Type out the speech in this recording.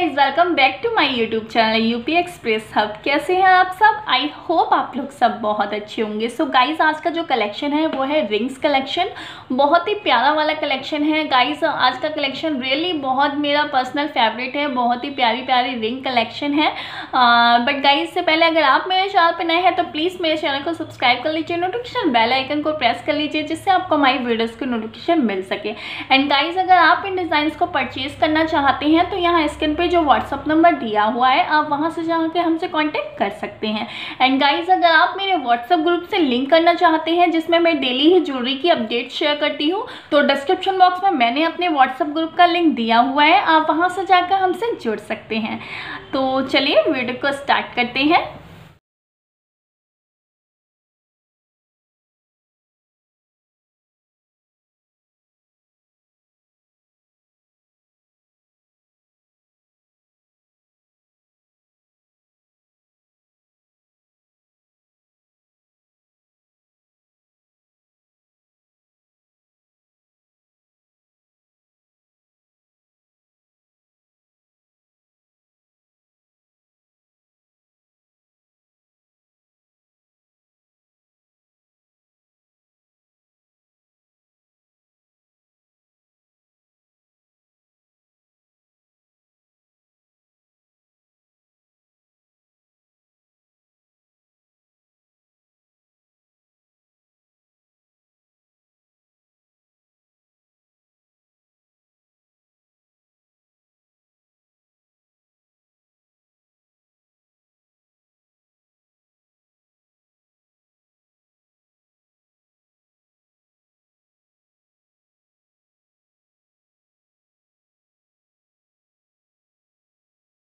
Guys, welcome back to my YouTube channel UP express hub. कैसे हैं आप सब? आई होप आप लोग सब बहुत अच्छे होंगे। सो गाइज, आज का जो कलेक्शन है वो है रिंग्स कलेक्शन। बहुत ही प्यारा वाला कलेक्शन है गाइज। आज का कलेक्शन रियली बहुत मेरा पर्सनल फेवरेट है। बहुत ही प्यारी प्यारी रिंग कलेक्शन है। बट गाइज, से पहले अगर आप मेरे चैनल पर नए हैं तो प्लीज़ मेरे चैनल को सब्सक्राइब कर लीजिए, नोटिफिकेशन बेल आइकन को प्रेस कर लीजिए जिससे आपको हमारी वीडियोज़ की नोटिफिकेशन मिल सके। एंड गाइज, अगर आप इन डिज़ाइंस को परचेज करना चाहते हैं तो यहाँ स्क्रीन पे जो व्हाट्सअप नंबर दिया हुआ है आप वहाँ से जाकर हमसे कांटेक्ट कर सकते हैं। एंड गाइज, अगर आप मेरे व्हाट्सअप ग्रुप से लिंक करना चाहते हैं जिसमें मैं डेली ही ज्वेलरी की अपडेट शेयर करती हूँ तो डिस्क्रिप्शन बॉक्स में मैंने अपने व्हाट्सअप ग्रुप का लिंक दिया हुआ है, आप वहाँ से जाकर हमसे जुड़ सकते हैं। तो चलिए वीडियो को स्टार्ट करते हैं।